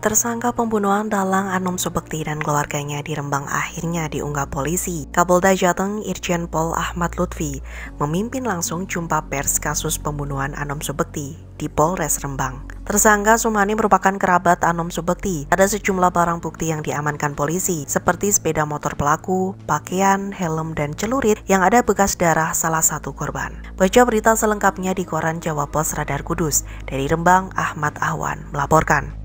Tersangka pembunuhan dalang Anum Subekti dan keluarganya di Rembang akhirnya diungkap polisi. Kapolda Jateng Irjen Pol Ahmad Lutfi memimpin langsung jumpa pers kasus pembunuhan Anum Subekti di Polres Rembang. Tersangka Sumani merupakan kerabat Anum Subekti. Ada sejumlah barang bukti yang diamankan polisi, seperti sepeda motor pelaku, pakaian, helm, dan celurit yang ada bekas darah salah satu korban. Baca berita selengkapnya di koran Jawa Pos Radar Kudus. Dari Rembang, Ahmad Ahwan melaporkan.